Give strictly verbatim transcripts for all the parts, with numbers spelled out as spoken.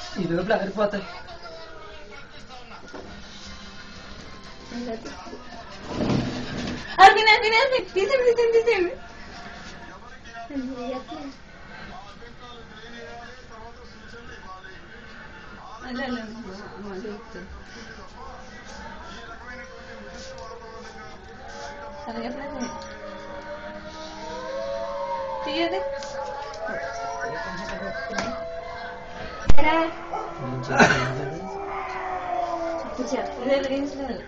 ఈ లోపల అదిరిపోతాయి. వినా వినా తీసేయండి తీసేయండి తీసేయండి. అలా తీయదే చెప్పలేదు వెలిగించలేదు.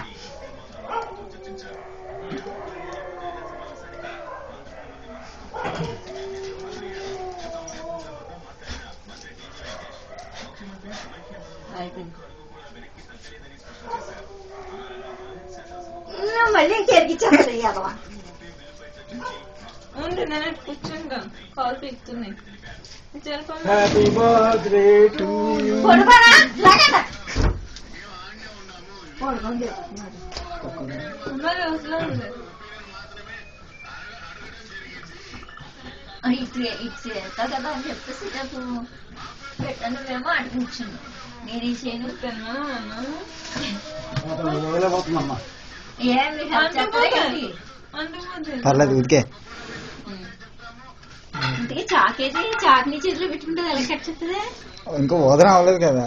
మళ్ళీ కెరిగిచ్చేస్తుంది అదవా ఉండి నేను కూర్చుంటా కాల్ పీకుతున్నాయి. Happy birthday to you. ఇటు ఇటు వెళ్తా కదా అని చెప్పేసి నాకు పెట్టాను. నువ్వేమో అటు కూర్చున్నా. నేను ఈ చేయను పెన్నా పర్లేదు ఊరికే. ఇంతకీ చాకేది చాక్ని చేతిలో పెట్టుకుంటుంది ఎలా కట్ చెప్తుంది. ఇంకో ఓదరం అవ్వలేదు కదా.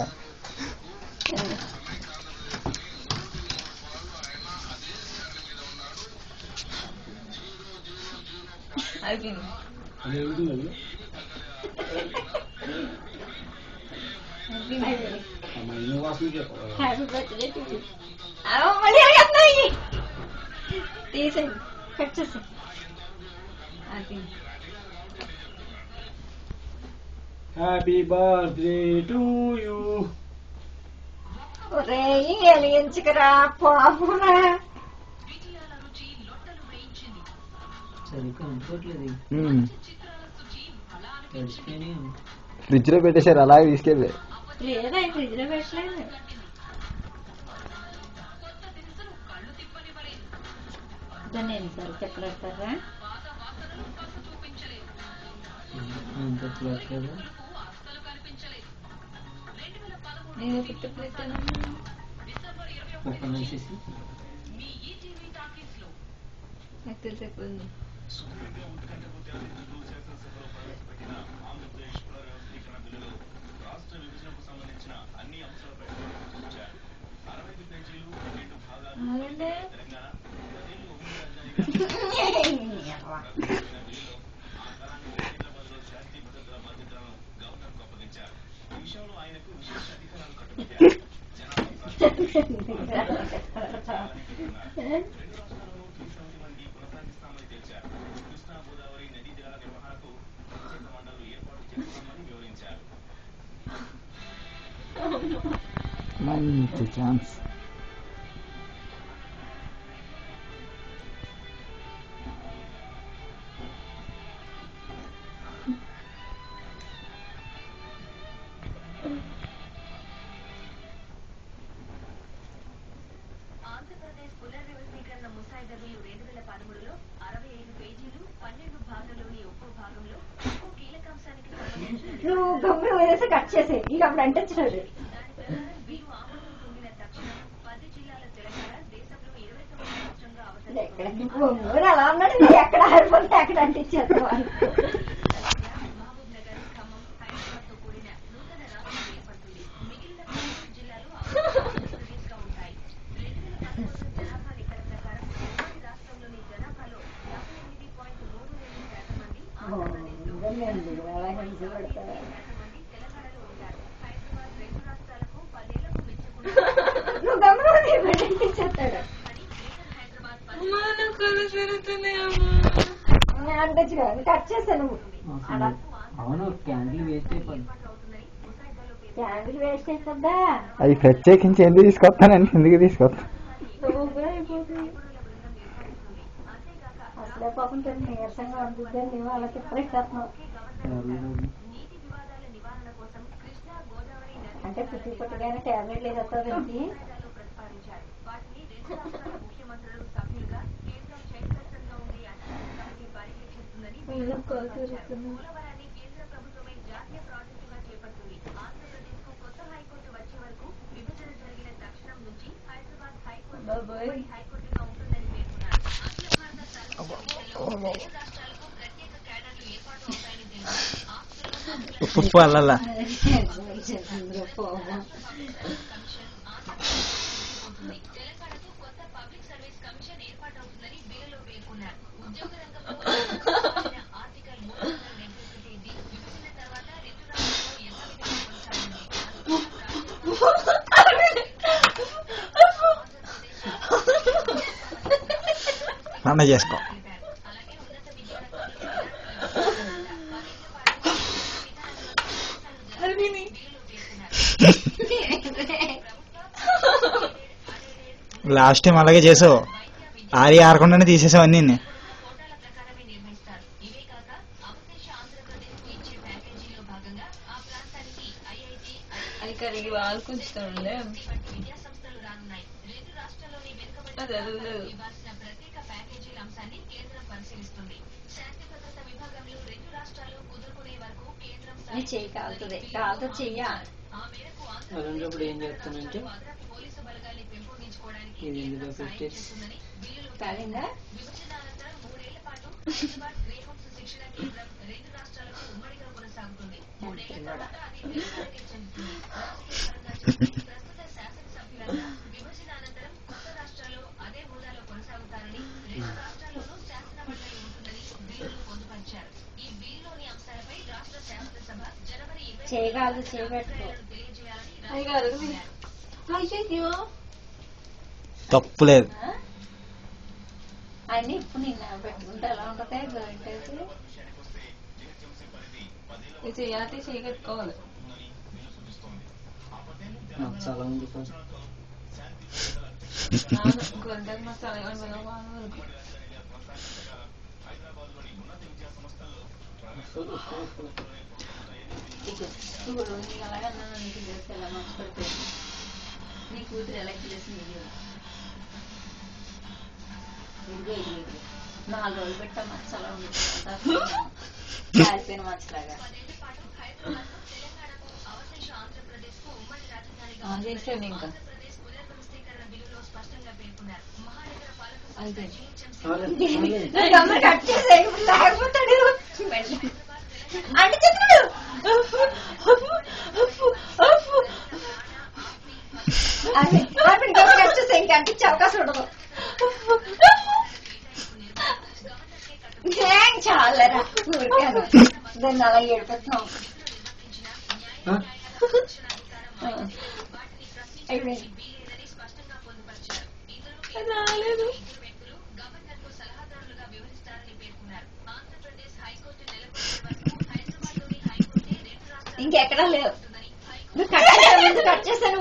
అయిపోయింది. Happy birthday to you. మళ్ళీ అడిగేస్తున్నాయి. తీసేయండి కట్ చేసేయండి. అయిపోయింది. Happy birthday to you. ఒరే వెలిగించకరా పాపురా. ఫ్రిడ్జ్ లో పెట్టేశారు అలాగే తీసుకెళ్ళి. లేదా ఫ్రిడ్జ్ లో పెట్టలేదు. దాన్ని ఎన్నిసార్లు చెప్పలేస్తారా. నేను పుట్టు పెట్టాను నాకు తెలిసి ఎక్కువ మంచి ఛాన్స్. ఆంధ్రప్రదేశ్ పునర్వ్యవస్థీకరణ ముసాయిదాలు రెండు వేల పదమూడులో అరవై ఐదు పేజీలు పన్నెండు భాగాల్లోని ఒక్కో భాగంలో ఒక్కో కీలకాంశానికి సంబంధించిన నువ్వు గమ్మున వేసి కట్ చేసే ఇక అప్పుడు అంటించలేదు. వీరు ఆమోదం పొందిన తక్షణం పది జిల్లాల తెలంగాణ దేశంలో ఇరవై తొమ్మిది రాష్ట్రంగా అవతరించింది. ఎక్కడ అలా ఉన్నాడు. నువ్వు ఎక్కడ ఆరిపోతే అక్కడ అంటించేస్తావు. మహబూబ్ నగర్ ఖమ్మం హైదరాబాద్ తో కూడిన నూతన రాష్ట్రం ఏర్పడుతుంది. మిగిలిన పదమూడు జిల్లాలు ఆంధ్రప్రదేశ్ గా ఉంటాయి. రెండు వేల పదమూడు జనాభా లెక్కల ప్రకారం ఉమ్మడి రాష్ట్రంలోని జనాభాలో యాభై ఎనిమిది పాయింట్ మూడు రెండు శాతం మంది ఆంధ్రప్రదేశ్లో శాతం మంది తెలంగాణలో ఉంటారు. హైదరాబాద్ రెండు రాష్ట్రాలకు పదేళ్లకు మెచ్చకుండా నువ్వు గమ్మున అంటించేస్తాడు. అంటచ్చు కదా కట్ చేస్తా. నువ్వు అవును క్యాండిల్ వేస్ట్ అయిపోయింది. క్యాండిల్ వేస్ట్ అయిపోద్దా. అది ప్రత్యేకించి ఎందుకు తీసుకొస్తానండి. ఎందుకు తీసుకొస్తా అసలే పాపం నీరసంగా ఉంటుంది. నువ్వు అలా తిప్పలేస్తున్నావు. అంటే పుట్టి పుట్టగానే టాబ్లెట్లు వేసేస్తావు దానికి. పోలవరాన్ని కేంద్ర ప్రభుత్వమే జాతీయ ప్రాజెక్టుగా చేపడుతుంది. ఆంధ్రప్రదేశ్ కు హైకోర్టుగా ఉంటుందని పేర్కొన్నారు. అఖిల భారత సర్వీస్ రెండు రాష్ట్రాలకు ప్రత్యేక క్యాడర్లు ఏర్పాటు అవుతాయని తెలిపారు. ఆస్తులు ఉప్పు అల్లల్లా తెలంగాణకు కొత్త పబ్లిక్ సర్వీస్ కమిషన్ ఏర్పాటవుతుందని బిల్లులో పేర్కొన్నారు. ఉద్యోగ రంగంలో ఆర్టికల్ మూడు వందల డెబ్బై ఒకటి విభజన తర్వాత రెండు రాష్ట్రాల్లో యథావిధిగా కొనసాగింది. అన్న చేసుకో. అలాగే ఉన్నత లాస్ట్ టైం అలాగే చేసావు. ఆరి ఆరకుండానే తీసేసావు అన్ని. కోటాల ప్రకారమే నిర్వహిస్తారు. ఇవే కాక అవశేష ఆంధ్రప్రదేశ్ కు ఇచ్చే ప్యాకేజీలో భాగంగా ఆ ప్రాంతానికి ఐఐటి అది కరిగి వాళ్ళు కొంచుతారులే. వంటి విద్యా సంస్థలు రానున్నాయి. రెండు రాష్ట్రాల్లోని వెనుకబడిన ఇవ్వాల్సిన ప్రత్యేక ప్యాకేజీల అంశాన్ని కేంద్రం పరిశీలిస్తుంది. శాంతి భద్రత విభాగంలో రెండు రాష్ట్రాలు కుదురుకునే వరకు కేంద్రం చెయ్యి కాలుతుంది కాలుతో చెయ్య. ఆ మేరకు అలాంటప్పుడు ఏం చేస్తానంటే అదనపు పోలీసు బలగాల్ని పెంపొందించుకోవడానికి ఇది ఎందులో కేంద్రం సాయం పెట్టేసి చేస్తుందని బిల్లులో కాలిందా? విభజనానంతరం మూడేళ్ల పాటు హైదరాబాద్ గ్రేహోమ్స్ శిక్షణ కేంద్రం రెండు రాష్ట్రాలకు ఉమ్మడిగా కొనసాగుతుంది. మూడేళ్ల తర్వాత అది విలీనానికి చెందుతుంది. రాజకీయ పరంగా చూస్తే ప్రస్తుత శాసనసభ్యులంతా విభజనానంతరం కొత్త రాష్ట్రాల్లో అదే హోదాలో కొనసాగుతారని, రెండు రాష్ట్రాల్లోనూ శాసన మండలి ఉంటుందని బిల్లులో పొందుపరిచారు. ఈ బిల్లులోని అంశాలపై రాష్ట్ర శాసనసభ జనవరి ఇరవై చేయగలదు చేయబెట్టుకో. తెలియజేయాలని అయ్యో తప్పులేదు. అన్ని ఇప్పుడు నిన్న పెట్టుకుంటే ఎలా ఉంటుంది? గంటేసి చేయాలి చేయగట్టుకోవాలి. నాకు చాలా ఉంది సార్. గంటకు మసాలా వరకు ఇప్పుడు నీకు అలాగే అన్నాను. నీకు చేస్తే ఎలా మంచి పడిపోయింది. నీ కూతురు ఎలా చేసింది? ఇదిగో ఇది నాలుగు రోజులు పెట్టా మచ్చలా ఉంది. కాలిపోయిన మచ్చలాగా చేసాను ఇంకా అయితే కట్ చేసాయి. లేకపోతాడు అంటే చెప్తాడు. కట్ చేసా ఇంకా అంటించే అవకాశం ఉండదు. చాలరా ఊరికాను దాన్ని అలా ఏడిపోతున్నాం. రాలేదు ఇంకెక్కడా లేవు. నువ్వు కట్ చేసావు కట్ చేశాను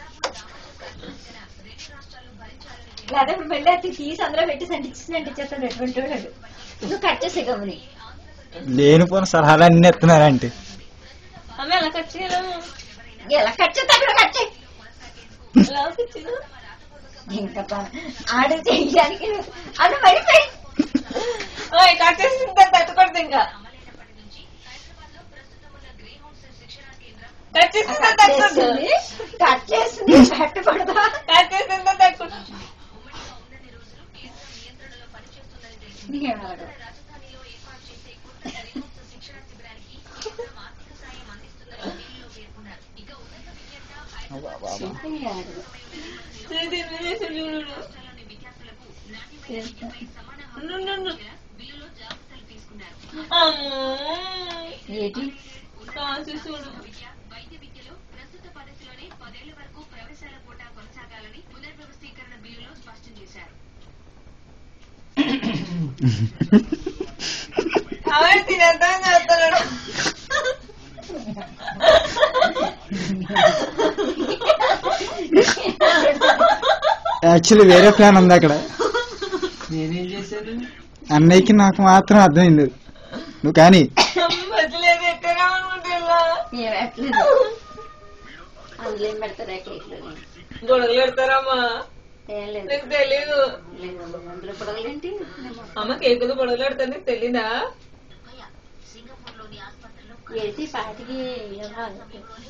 లేదా ఇప్పుడు మళ్ళీ అది తీసి అందులో పెట్టి సంటించి అంటించేస్తాడు. ఎటువంటి వాడు నువ్వు కట్ చేసే గమని లేనిపోయిన సలహాలు అన్ని ఎత్తున్నారంటే అమ్మ ఎలా కట్ చేయలేము. ఎలా కట్ చేస్తా కూడా కట్ చేయి. ఇంకా ఆడు చేయడానికి అది పడిపోయి కట్ చేసి తట్టుకోడదు. ఇంకా కట్ చేసింది కట్ చేసింది తట్టుకోడదా? కట్ చేసిందా తట్టుకుంటా ఏంటి చూడు. వైద్య విద్యలో ప్రస్తుత పద్ధతిలోనే పదేళ్ల వరకు ప్రవేశాల కోటా కొనసాగాలని పునర్వ్యవస్థీకరణ బిల్లులో స్పష్టం చేశారు. తినేద్దాం చేస్తున్నాడు. యాక్చువల్లీ వేరే ప్లాన్ ఉంది అక్కడ. నేనేం చేశాను? అన్నయ్యకి నాకు మాత్రం అర్థమైంది. నువ్వు కానీ అందులో ఏం పెడతారా? కేక్లు గొడవలు పెడతారమ్మా? ఏం లేదు నీకు తెలీదు. అందులో పొడవలేంటి? అమ్మ కేకులు గొడవలు పెడతారు నీకు తెలీదా? ఏది పాటికి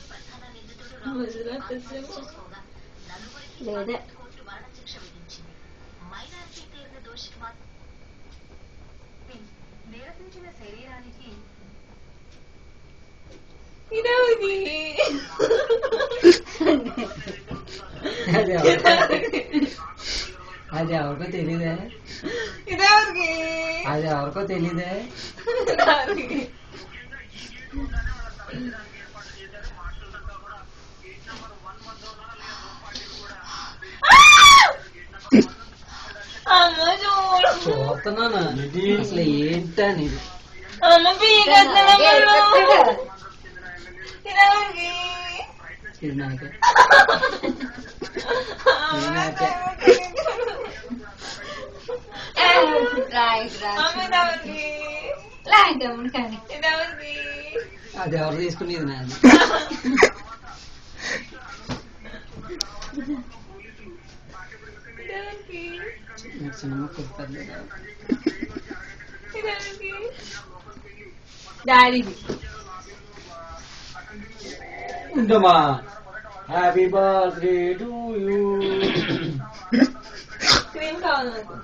లేదా మైనారిటీ తీవ్ర దోషికి మాత్రం నిరసించిన శరీరానికి ఇదేమిటి అది ఎవరికో అది ఎవరికో తెలీదే ఇదేమిటి అది ఎవరికో తెలీదే అమ్మ చూడు చూస్తున్నాను అసలు ఏంటని ఇది అమ్మ పీకేస్తున్నాడు ఇదేమిటి ఇది నాకే ఇది నాకే అమ్మ ఇదేమిటి ఇదేమిటి అది ఎవరు తీసుకునేది నాది చిన్న కుర్తాది డాడీది ఉండమా happy birthday to you cream కావాలి నాకు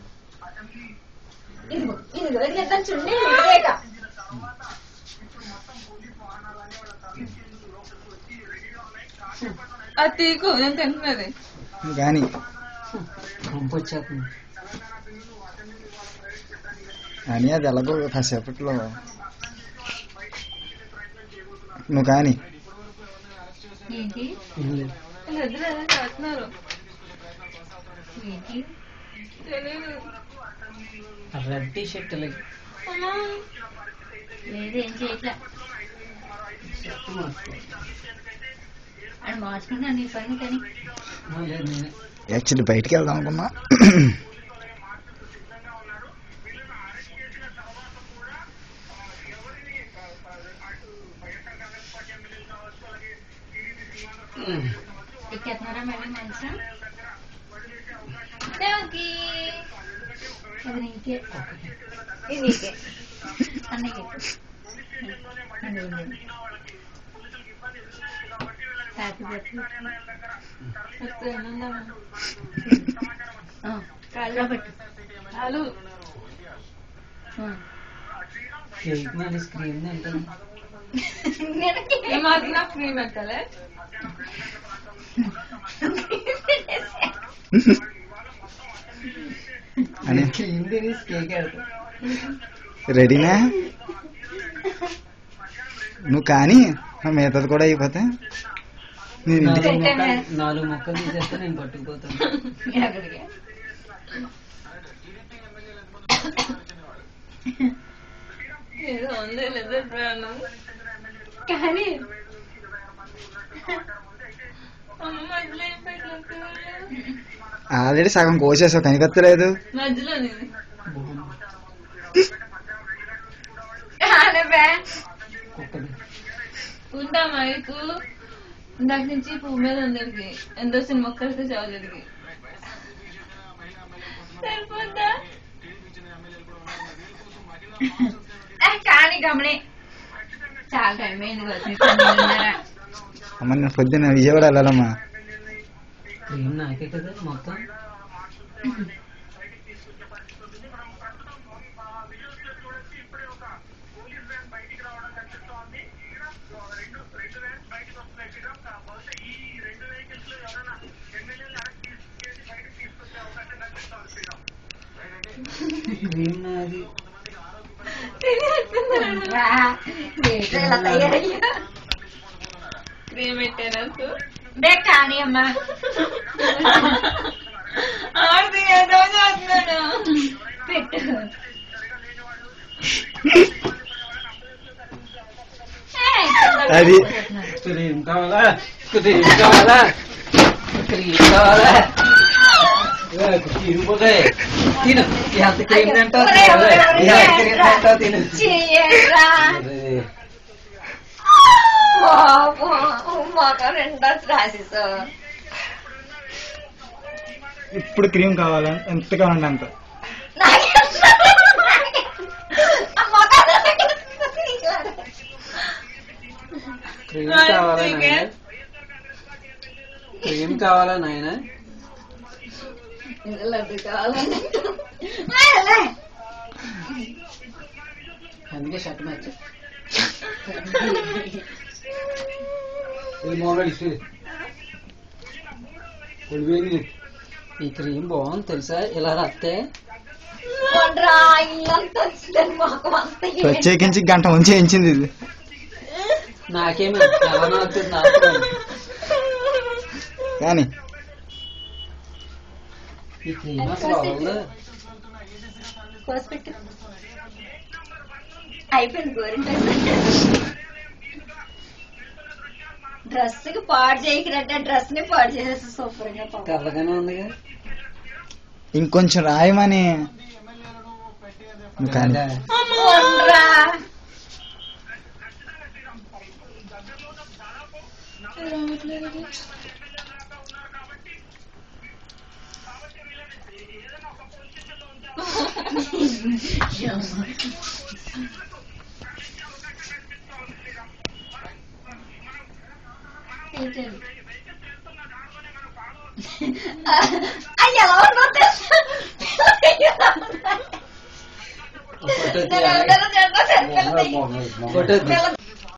ఇదిగో ఇదిగో ఇట్లా చుండి రేఖ అది తీకు నేను తింటున్నది కానీ పంపొచ్చేస్తుంది అని అది ఎలాగో కాసేపట్లో నువ్వు కానీ ఏంటి ఇద్దరు ఏదో చేస్తున్నారు ఏంటి తెలియదు రెడ్ టీ షర్ట్ లేదు ఏం చేయట్లే అది మార్చుకుంటున్నాను నీ పని కానీ లేదు నేనే యాక్చువల్లీ బయటికి వెళ్దాం అనుకున్నా ఎక్కేస్తున్నారా మళ్ళీ మంచి దేవకి అది నీకే ఇది నీకే అన్నయ్య హ్యాపీ బర్త్డే కాళ్ళలో పెట్టు చాలు కేక్ మీద స్క్రీన్ తింటాను ఈ మాత్రం నాకు క్రీమ్ పెట్టాలి అని క్రీమ్ తినేసి కేక్ వెళ్తాను రెడీనా నువ్వు కానీ మిగతాది కూడా అయిపోతే నేను ఇంటికి నాలుగు మొక్కలు నాలుగు మొక్కలు తీసేస్తే నేను పట్టుకుపోతాను ఎక్కడికి ఏదో ఉంది లేదా ప్రాణం కానీ అమ్మ మధ్యలో ఏం పెట్టలేదు ఆల్రెడీ సగం కోసేసావు కనిపెత్తలేదు మధ్యలో నేను కుక్కది ఉందా మైకు ఇందాక నుంచి పువ్వు మీద అందరికి ఎంతో సినిమా మొక్కలతో చావు జరిగి సరిపోద్దా కానీ గమనే చాలా టైం అయింది కదా అమ్మ నేను పొద్దున్న విజయవాడ వెళ్ళాలమ్మా క్రీమ్ నాకే కదా మొత్తం క్రీమ్ నాది ఇలా తయారయ్యా క్రీమ్ పెట్టాను బే కానీ అమ్మా ఆడితే ఏదో చేస్తున్నాడు పెట్టు అది క్రీమ్ కావాలా క్రీమ్ కావాలా క్రీమ్ కావాలా తిరిగిపోతాయి తిను ఎంత క్రీమ్ తింటావు ఎంత క్రీమ్ తింటావు తిను చెయ్యరా మాకు రెండో రాసేసా ఇప్పుడు క్రీమ్ కావాలా ఎంత కావాలండి అంత క్రీమ్ కావాలా నాయన క్రీమ్ కావాలా నాయన లడ్డు కావాలని అందుకే షర్ట్ మ్యాచ్ ఈ క్రీమ్ బాగుంది తెలుసా ఇలా రాస్తే ప్రత్యేకించి గంట ముంచి చేయించింది ఇది. నాకేమి ఎలా నాకుతుంది నాకు కానీ ఈ క్రీమ్ అసలు అవ్వదు. అయిపోయింది గోరింట డ్రెస్ కి పాడు చేయకంటే డ్రెస్ ని పాడు చేసేసి సూపర్ గా తెల్లగానే ఉందిగా ఇంకొంచెం రాయమని కానీ అయ్యా ఫోటో